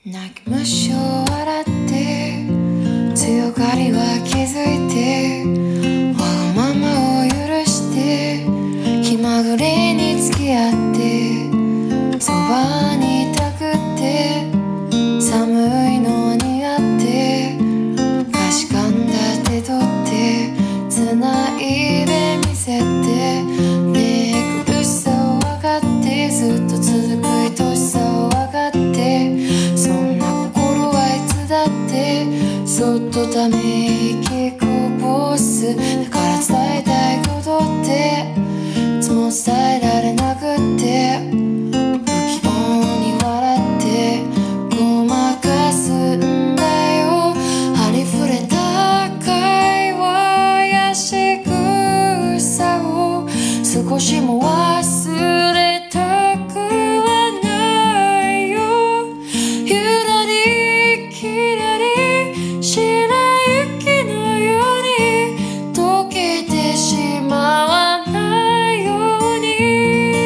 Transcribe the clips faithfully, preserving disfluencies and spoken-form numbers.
泣き虫を笑って強がりは気づいてわがままを許して気まぐれに付き合ってそばにいたくって寒いのは苦手かしかんだ手取ってつないでみせてねえ苦しさを分かってずっと続く愛しさを分かってそんな心はいつだってそっとため息こぼすだから伝えたいことっていつも伝えられなくって不器用に笑ってごまかすんだよありふれた会話や仕草を少しも忘れたくはないよゆらりきらり白雪のように溶けてしまわないように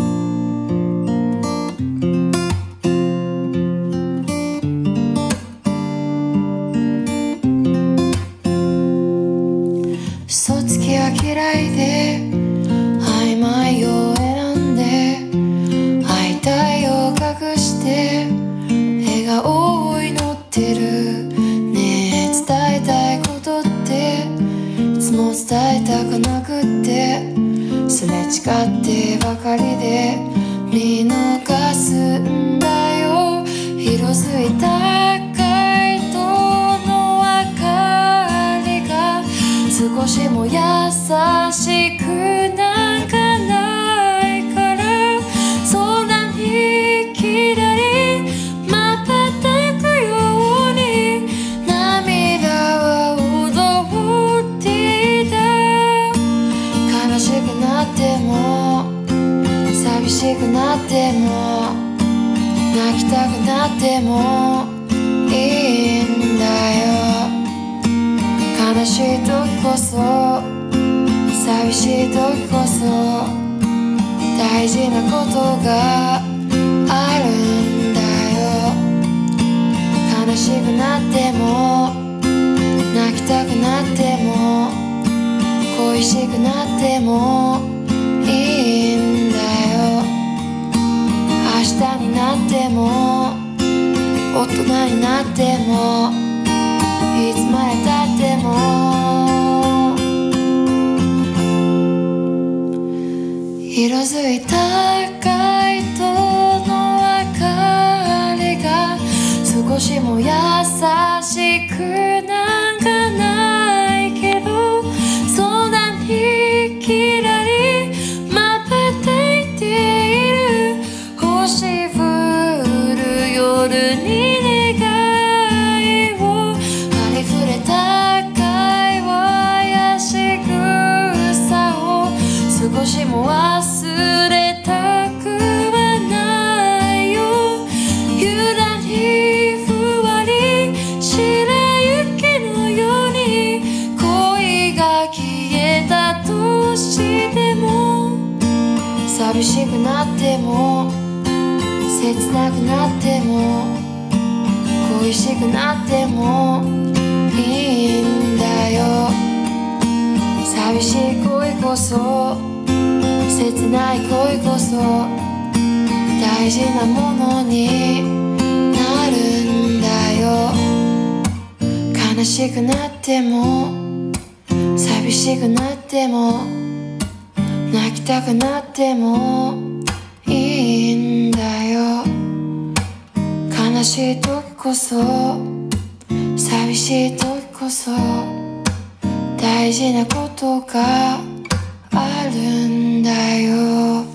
嘘つきは嫌いで曖昧を選んで会いたいを隠して笑顔を祈ってるねえ伝えたいことっていつも伝えたくなくってすれ違ってばかりで見逃すんだよ色づいた街灯の明かりが少しも優しくなんかないからそんなにきらり瞬くように涙は踊っていた悲しくなっても寂しくなっても泣きたくなってもいいんだよ悲しい時こそ寂しい時こそ大事なことがあるんだよ悲しくなっても泣きたくなっても恋しくなってもいいんだよ明日になっても大人になってもいつまでたっても色づいた街灯の明かりが少しも優しくなんかないけどそんなにきらり瞬いている星降る夜に願いをありふれた会話や仕草を少しも忘れたくはないよゆらりふわり白雪のように恋が消えたとしても寂しくなっても切なくなっても恋しくなってもいいんだよ寂しい恋こそ切ない恋こそ大事なものになるんだよ悲しくなっても寂しくなっても泣きたくなってもいいんだよ悲しい時こそ寂しい時こそ大事なことがあるんだよ